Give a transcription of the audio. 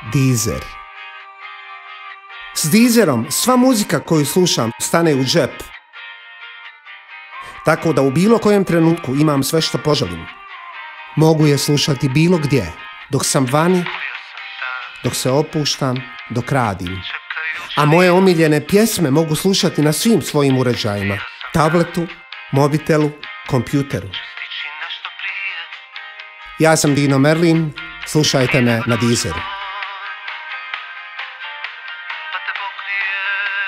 Deezer. S Deezerom sva muzika koju slušam stane u džep. Tako da u bilo kojem trenutku imam sve što poželim. Mogu je slušati bilo gdje, dok sam vani, dok se opuštam, dok radim. A moje omiljene pjesme mogu slušati na svim svojim uređajima. Tabletu, mobitelu, kompjuteru. Ja sam Dino Merlin, slušajte me na Deezeru.